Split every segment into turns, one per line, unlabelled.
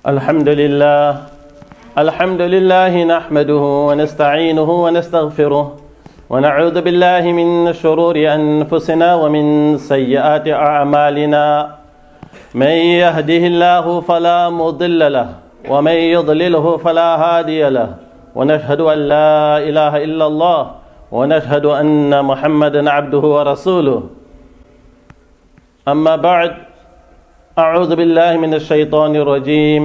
الحمد لله نحمده ونستعينه ونستغفره ونعوذ بالله من شرور أنفسنا ومن سيئات أعمالنا من يهده الله فلا مضل له ومن يضلله فلا هادي له ونشهد أن لا إله إلا الله ونشهد أن محمدا عبده ورسوله. أما بعد، أعوذ بالله من الشيطان الرجيم.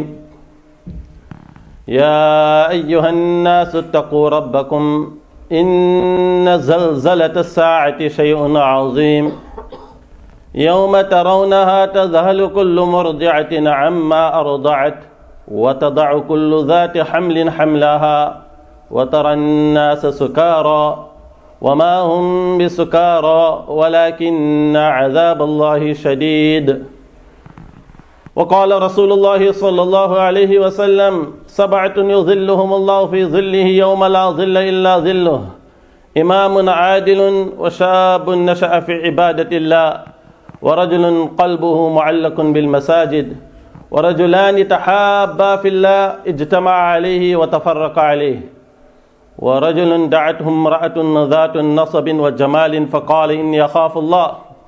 يا أيها الناس اتقوا ربكم إن زلزلة الساعة شيء عظيم يوم ترونها تذهل كل مرضعة عما أرضعت وتضع كل ذات حمل حملها وترى الناس سكارى وما هم بسكارى ولكن عذاب الله شديد. وقال رسول الله صلى الله عليه وسلم: 7 يظلهم الله في ظله يوم لا ظل إلا ظله، إمام عادل وشاب نشأ في عبادة الله ورجل قلبه معلق بالمساجد ورجلان تحابا في الله اجتمع عليه وتفرق عليه ورجل دعته امرأة ذات نصب وجمال فقال إني أخاف الله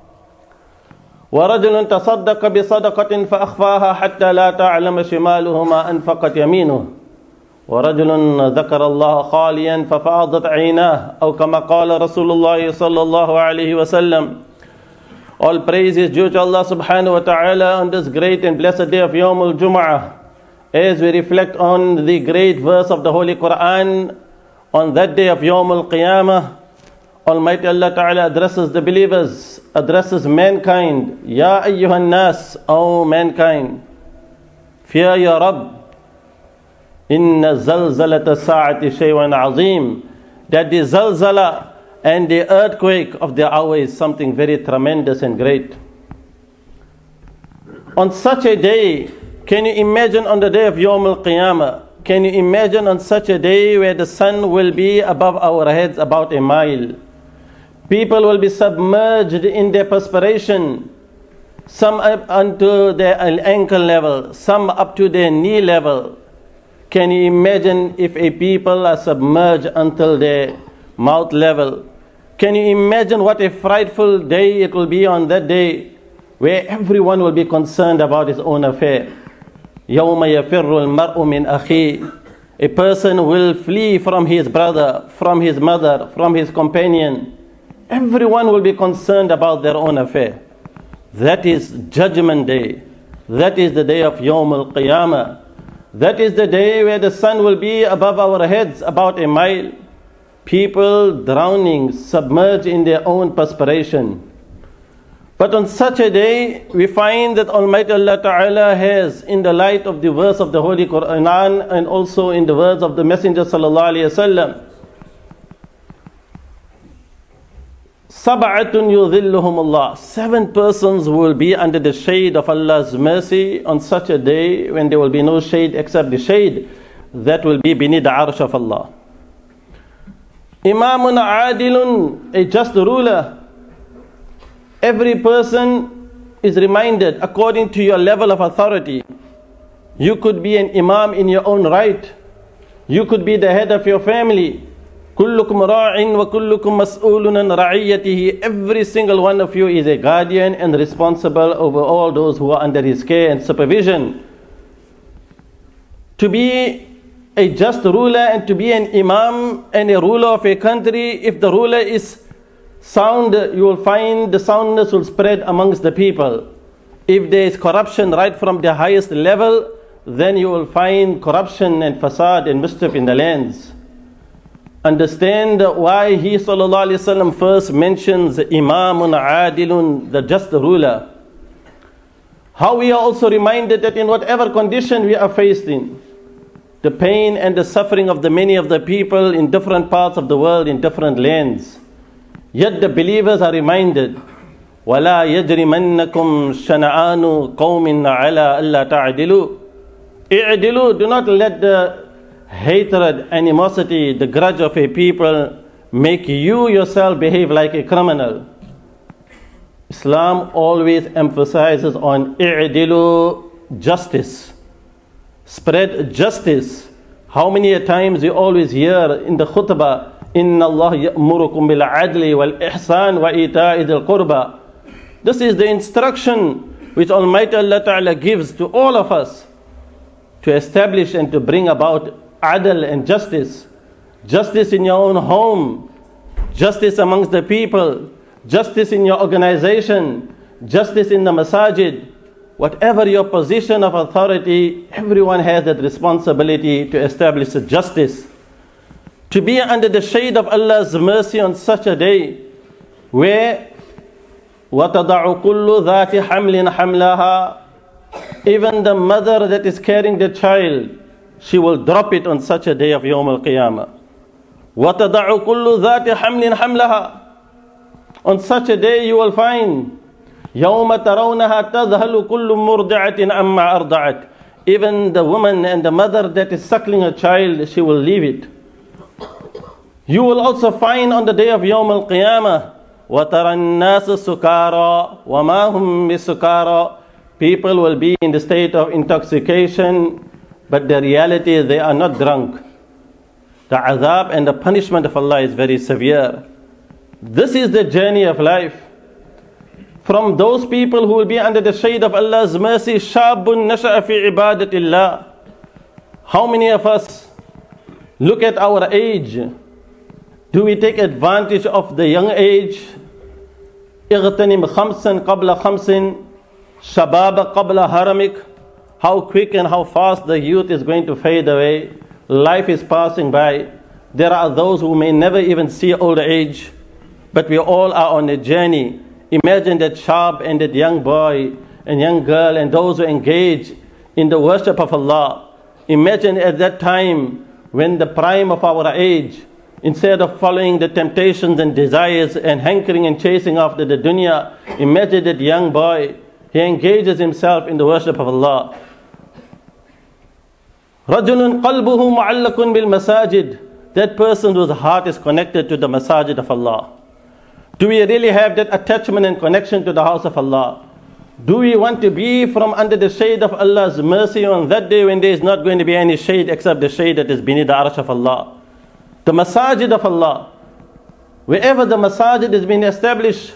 ورجل تصدق بصدقة فأخفاها حتى لا تعلم شماله ما أنفقت يمينه ورجل ذكر الله خاليا ففاضت عيناه أو كما قال رسول الله صلى الله عليه وسلم. All praise is due to Allah subhanahu wa ta'ala on this great and blessed day of Yawm al-Jum'ah. As we reflect on the great verse of the Holy Quran, on that day of Yawm al-Qiyamah, Almighty Allah Ta'ala addresses the believers, addresses mankind. Ya ayyuhan nas, O mankind, fear your Rabb. Inna zalzalata sa'ati shay'un azim. That the zalzala and the earthquake of the hour is something very tremendous and great. On such a day, can you imagine on the day of Yawm al-Qiyamah, can you imagine on such a day where the sun will be above our heads about a mile? People will be submerged in their perspiration, some up unto their ankle level, some up to their knee level. Can you imagine if a people are submerged until their mouth level? Can you imagine what a frightful day it will be on that day, where everyone will be concerned about his own affair? يَوْمَ يَفِرُّ الْمَرْءُ مِنْ أَخِيهِ. A person will flee from his brother, from his mother, from his companion. Everyone will be concerned about their own affair. That is Judgment Day. That is the day of Yawm al-Qiyamah. That is the day where the sun will be above our heads about a mile. People drowning, submerged in their own perspiration. But on such a day, we find that Almighty Allah Ta'ala has, in the light of the verse of the Holy Quran and also in the words of the Messenger Sallallahu Alaihi Wasallam, 7 yudhilluhum Allah. 7 persons will be under the shade of Allah's mercy on such a day when there will be no shade except the shade that will be beneath the arsh of Allah. Imamun adilun, a just ruler. Every person is reminded according to your level of authority. You could be an imam in your own right. You could be the head of your family. كُلُّكُمْ رَاعٍ وَكُلُّكُمْ مَسْئُولٌ عَنْ رَعِيَّتِهِ. Every single one of you is a guardian and responsible over all those who are under his care and supervision. To be a just ruler and to be an imam and a ruler of a country, if the ruler is sound, you will find the soundness will spread amongst the people. If there is corruption right from the highest level, then you will find corruption and fasad and mischief in the lands. Understand why he Sallallahu Alaihi Wasallam first mentions Imamun Adilun, the just ruler. How we are also reminded that in whatever condition we are faced in, the pain and the suffering of the many of the people in different parts of the world, in different lands, yet the believers are reminded, وَلَا يَجْرِمَنَّكُمْ شَنَعَانُ قَوْمٍ عَلَىٰ أَلَّا تَعْدِلُوا. i'dilu, do not let the hatred, animosity, the grudge of a people make you yourself behave like a criminal. Islam always emphasizes on i'dilu, justice. spread justice. How many times you always hear in the khutbah, إِنَّ اللَّهَ يَأْمُرُكُمْ بِالْعَدْلِ وَالْإِحْسَانِ وَإِيتَاءِ ذِي الْقُرْبَى. This is the instruction which Almighty Allah Ta'ala gives to all of us to establish and to bring about adl and justice. Justice in your own home, justice amongst the people, justice in your organization, justice in the masajid. Whatever your position of authority, everyone has that responsibility to establish a justice. To be under the shade of Allah's mercy on such a day where وَتَضَعُ كُلُّ ذَاتِ حَمْلٍ حَمْلَهَا, even the mother that is carrying the child, she will drop it on such a day of Yawm al-Qiyamah. وَتَضَعُ كُلُّ ذَاتِ حَمْلٍ حَمْلَهَا. On such a day you will find يَوْمَ تَرَوْنَهَا تَذْهَلُ كُلُّ مُرْضِعَةٍ أَمَّا أَرْضَعَتْ. Even the woman and the mother that is suckling a child, she will leave it. You will also find on the day of Yawm al-Qiyamah وَتَرَى النَّاسَ سُكَارَى وَمَا هُمْ بِسُكَارَى. People will be in the state of intoxication, but the reality is they are not drunk. The azab and the punishment of Allah is very severe. This is the journey of life. From those people who will be under the shade of Allah's mercy, شَابٌ نَشَأَ فِي عِبَادَةِ اللَّهِ. How many of us look at our age? Do we take advantage of the young age? اغتنم خمسا قبل خمس شباب قبل هرمك. How quick and how fast the youth is going to fade away. Life is passing by. There are those who may never even see old age, but we all are on a journey. Imagine that sharp and that young boy and young girl and those who engage in the worship of Allah. Imagine at that time when the prime of our age, instead of following the temptations and desires and hankering and chasing after the dunya, imagine that young boy, he engages himself in the worship of Allah. رَجُلٌ قَلْبُهُ مُعَلَّقٌ بِالْمَسَاجِدِ. That person whose heart is connected to the masajid of Allah. Do we really have that attachment and connection to the house of Allah? Do we want to be from under the shade of Allah's mercy on that day when there is not going to be any shade except the shade that is beneath the arsh of Allah? The masajid of Allah. Wherever the masajid has been established,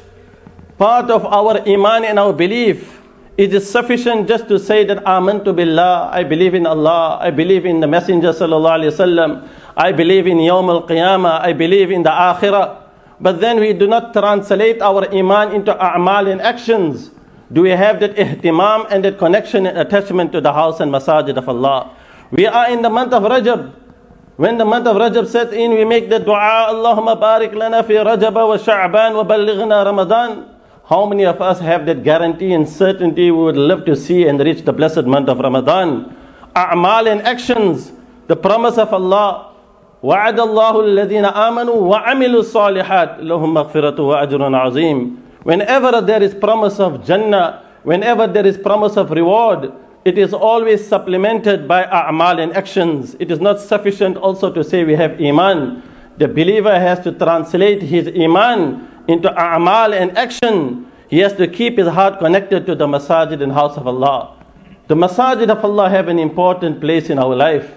part of our iman and our belief, it is sufficient just to say that Amantu Billah, I believe in Allah, I believe in the Messenger Sallallahu Alaihi Wasallam, I believe in Yawm al-Qiyamah, I believe in the Akhirah. But then we do not translate our iman into a'mal and actions. Do we have that ihtimam and that connection and attachment to the house and masajid of Allah? We are in the month of Rajab. When the month of Rajab sets in, we make the dua, Allahumma barik lana fi Rajab wa Sha'ban wa ballighna Ramadan. How many of us have that guarantee and certainty we would love to see and reach the blessed month of Ramadan? A'mal and actions, the promise of Allah. وَعَدَ اللَّهُ الَّذِينَ آمَنُوا وَعَمِلُوا الصَّالِحَاتِ لَهُمْ مَغْفِرَةٌ وَأَجْرٌ عَظِيمٌ. Whenever there is promise of Jannah, whenever there is promise of reward, it is always supplemented by a'mal and actions. It is not sufficient also to say we have iman. The believer has to translate his iman into a'mal and action. He has to keep his heart connected to the masajid and house of Allah. The masajid of Allah have an important place in our life.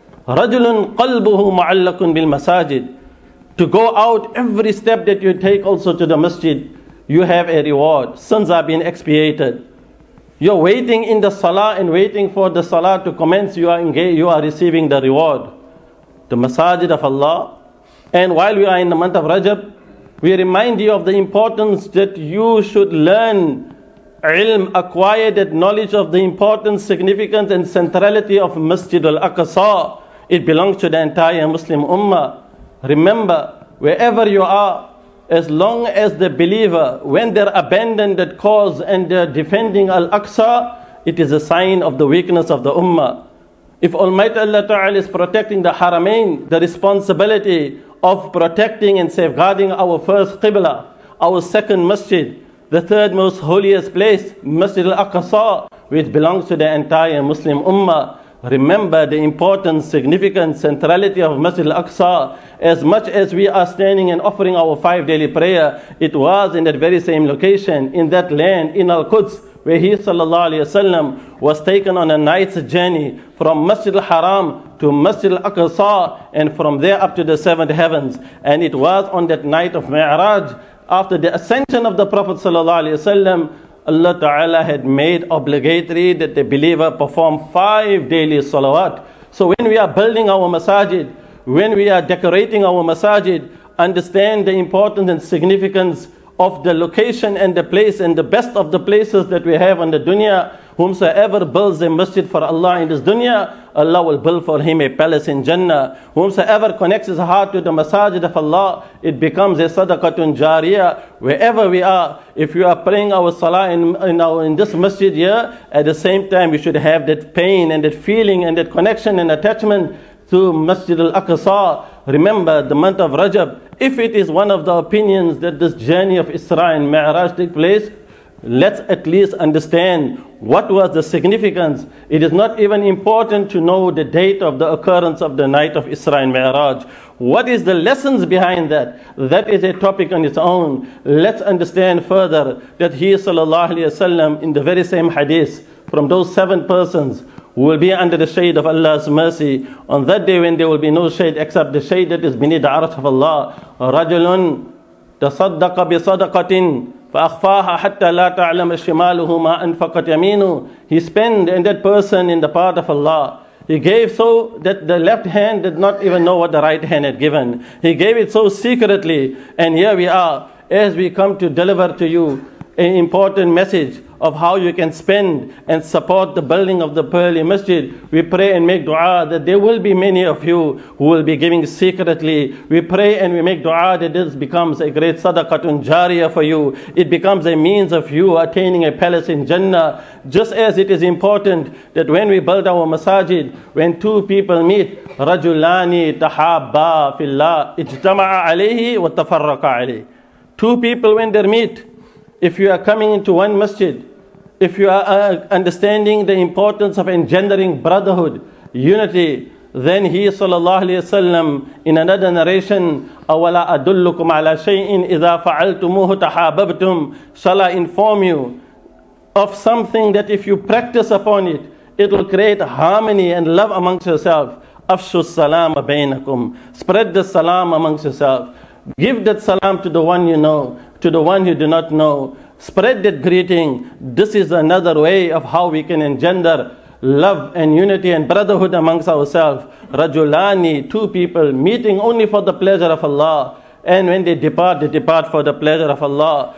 رَجُلٌ قَلْبُهُ مُعَلَّقٌ بِالْمَسَاجِدِ. To go out, every step that you take also to the masjid, you have a reward. Sins are being expiated. You're waiting in the salah and waiting for the salah to commence. You are engaged, you are receiving the reward. The masajid of Allah. And while we are in the month of Rajab, we remind you of the importance that you should learn ilm, acquire that knowledge of the importance, significance and centrality of Masjid al-Aqsa. It belongs to the entire Muslim Ummah. Remember, wherever you are, as long as the believer, when they're abandoned that cause and they're defending Al-Aqsa, it is a sign of the weakness of the Ummah. If Almighty Allah Ta'ala is protecting the Haramain, the responsibility of protecting and safeguarding our first Qibla, our second Masjid, the third most holiest place, Masjid Al-Aqsa, which belongs to the entire Muslim Ummah. Remember the importance, significance, centrality of Masjid Al-Aqsa. As much as we are standing and offering our 5 daily prayer, it was in that very same location, in that land, in Al-Quds, where he sallallahu alayhi wasallam was taken on a night's journey from Masjid al-Haram to Masjid al-Aqsa, and from there up to the seventh heavens. And it was on that night of Mi'raj, after the ascension of the Prophet sallallahu alayhi wasallam, Allah Ta'ala had made obligatory that the believer perform 5 daily salawat. So when we are building our masajid, when we are decorating our masajid, understand the importance and significance of the location and the place, and the best of the places that we have on the dunya. Whomsoever builds a masjid for Allah in this dunya, Allah will build for him a palace in Jannah. Whomsoever connects his heart to the masajid of Allah, it becomes a sadaqatun jariyah. Wherever we are, if you are praying our salah in this masjid here, at the same time we should have that pain and that feeling and that connection and attachment to Masjid al-Aqsa. Remember the month of Rajab. If it is one of the opinions that this journey of Isra and Mi'raj take place, let's at least understand what was the significance. It is not even important to know the date of the occurrence of the night of Isra and Mi'raj. What is the lessons behind that? That is a topic on its own. Let's understand further that he sallallahu alayhi wasallam, in the very same hadith, from those 7 persons who will be under the shade of Allah's mercy, on that day when there will be no shade except the shade that is beneath the arsh of Allah. رَجُلٌ تَصَدَّقَ بِصَدَقَةٍ فَأَخْفَاهَا حَتَّى لَا تَعْلَمَ شِمَالُهُ مَا أَنْفَقَتْ يَمِينُهُ. He spent, and that person in the path of Allah, he gave so that the left hand did not even know what the right hand had given. He gave it so secretly. And here we are, as we come to deliver to you an important message of how you can spend and support the building of the pearly masjid. We pray and make dua that there will be many of you who will be giving secretly. We pray and we make dua that this becomes a great sadaqatun jariyah for you. It becomes a means of you attaining a palace in Jannah. Just as it is important that when we build our masajid, when 2 people meet, rajulani tahabba fillah ijtama'a alayhi wa tafarraqa alayhi. 2 people when they meet, if you are coming into one masjid, if you are understanding the importance of engendering brotherhood, unity, then he sallallahu alayhi wasallam in another narration, awala adullukum ala shay'in idha fa'altumuhu tahabbtum, shall I inform you of something that if you practice upon it, it will create harmony and love amongst yourself. Afshu salam bainakum, spread the salam amongst yourself. Give that salam to the one you know, to the one you do not know. Spread that greeting. This is another way of how we can engender love and unity and brotherhood amongst ourselves. Rajulani, 2 people meeting only for the pleasure of Allah. And when they depart for the pleasure of Allah.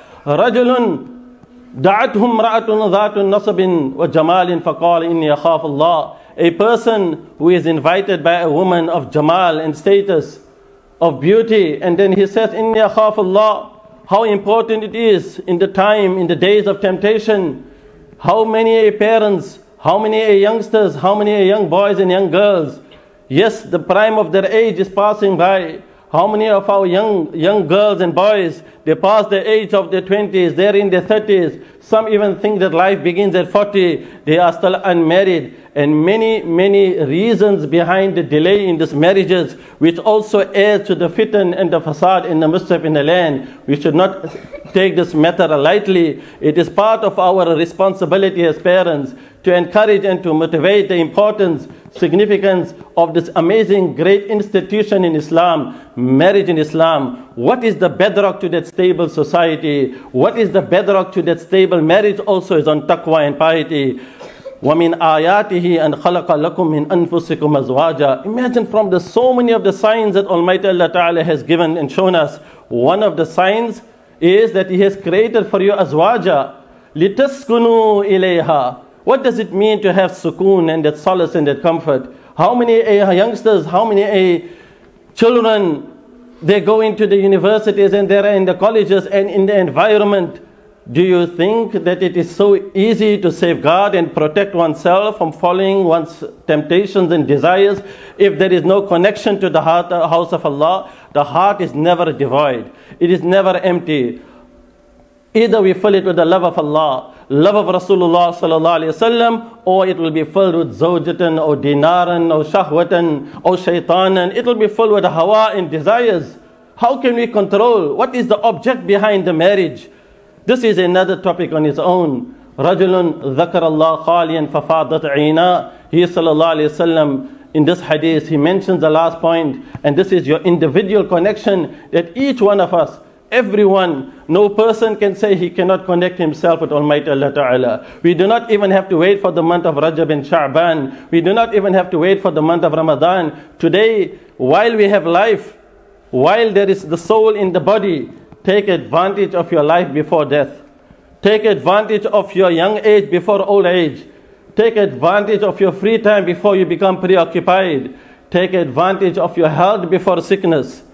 Rajulun da'athum ra'atun dhatun nasabin wa jamalin faqala inni akhaf Allah. A person who is invited by a woman of jamal and status, of beauty, and then he says, inni akhaf Allah. How important it is in the time, in the days of temptation. How many parents, how many youngsters, how many young boys and young girls, yes, the prime of their age is passing by. How many of our young girls and boys, they pass the age of their 20s, they're in their 30s. Some even think that life begins at 40. They are still unmarried. And many reasons behind the delay in these marriages, which also adds to the fitan and the fasad in the mischief in the land. We should not take this matter lightly. It is part of our responsibility as parents to encourage and to motivate the importance, significance of this amazing great institution in Islam, marriage in Islam. What is the bedrock to that stable society? What is the bedrock to that stable marriage? Also is on taqwa and piety. وَمِنْ آيَاتِهِ أَنْ خَلَقَ لَكُم مِّنْ أَنفُسِكُمْ أَزْوَاجًا. Imagine from the so many of the signs that Almighty Allah Ta'ala has given and shown us. One of the signs is that He has created for you azwaja. لِتَسْكُنُوا إِلَيْهَا. What does it mean to have sukoon and that solace and that comfort? How many youngsters, how many children, they go into the universities and they're in the colleges and in the environment. Do you think that it is so easy to safeguard and protect oneself from following one's temptations and desires if there is no connection to the house of Allah? The heart is never devoid. It is never empty. Either we fill it with the love of Allah, love of Rasulullah sallallahu alaihi wasallam, or it will be filled with zawjatan or dinaran or shahwatan or shaitanan. It will be filled with hawa and desires. How can we control? What is the object behind the marriage? This is another topic on its own. رَجُلٌ ذَكَرَ اللَّهَ خَالِيًا فَفَاضَتْ عَيْنَاهُ. He sallallahu alayhi wa sallam, in this hadith, he mentions the last point, and this is your individual connection, that each one of us, everyone, no person can say he cannot connect himself with Almighty Allah Ta'ala. We do not even have to wait for the month of Rajab and Sha'ban. We do not even have to wait for the month of Ramadan. Today, while we have life, while there is the soul in the body, take advantage of your life before death. Take advantage of your young age before old age. Take advantage of your free time before you become preoccupied. Take advantage of your health before sickness.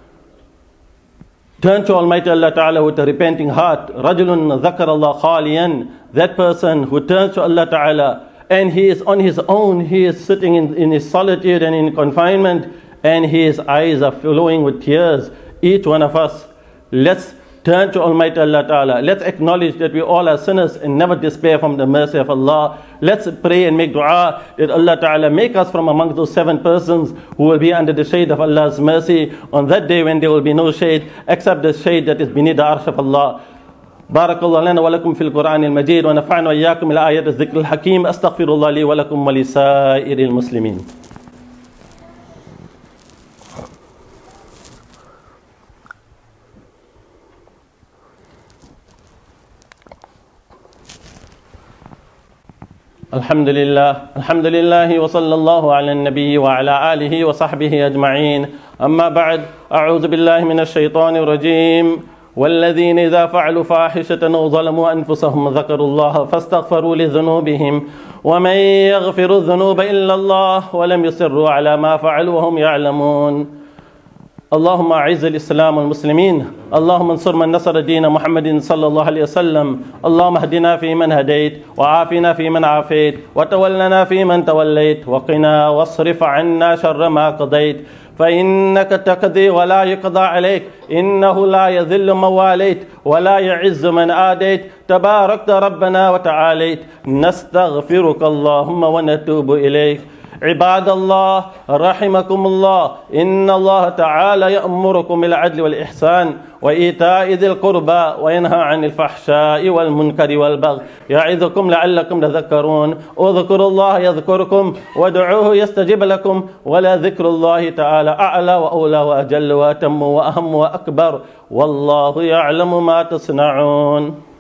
Turn to Almighty Allah Ta'ala with a repenting heart. رَجُلٌ ذَكَرَ اللَّهَ خَالِيًا. That person who turns to Allah Ta'ala and he is on his own, he is sitting in his solitude and in confinement, and his eyes are flowing with tears. Each one of us, let's turn to Almighty Allah Ta'ala. Let's acknowledge that we all are sinners and never despair from the mercy of Allah. Let's pray and make dua that Allah Ta'ala make us from among those 7 persons who will be under the shade of Allah's mercy on that day when there will be no shade except the shade that is beneath the arsh of Allah. بارك الله لنا ولكم في القرآن المجيد ونفعنا وإياكم الآيات الذكر الحكيم. أستغفر الله لي ولكم ولسائر المسلمين. الحمد لله وصلى الله على النبي وعلى آله وصحبه أجمعين. أما بعد، أعوذ بالله من الشيطان الرجيم. والذين إذا فعلوا فاحشة أو ظلموا أنفسهم ذكروا الله فاستغفروا لذنوبهم ومن يغفر الذنوب إلا الله ولم يصروا على ما فعلوا وهم يعلمون. اللهم أعز الإسلام والمسلمين. اللهم انصر من نصر دين محمد صلى الله عليه وسلم. اللهم اهدنا فيمن هديت وعافنا فيمن عافيت وتولنا فيمن توليت وقنا واصرف عنا شر ما قضيت فإنك تقضي ولا يقضى عليك إنه لا يذل من واليت ولا يعز من آديت تباركت ربنا وتعاليت. نستغفرك اللهم ونتوب إليك. عباد الله رحمكم الله، إن الله تعالى يأمركم بالعدل والإحسان وإيتاء ذي القربى وينهى عن الفحشاء والمنكر والبغي يعظكم لعلكم تذكرون. اذكروا الله يذكركم وادعوه يستجب لكم ولذكر الله تعالى أعلى وأولى وأجل وأتم وأهم وأكبر والله يعلم ما تصنعون.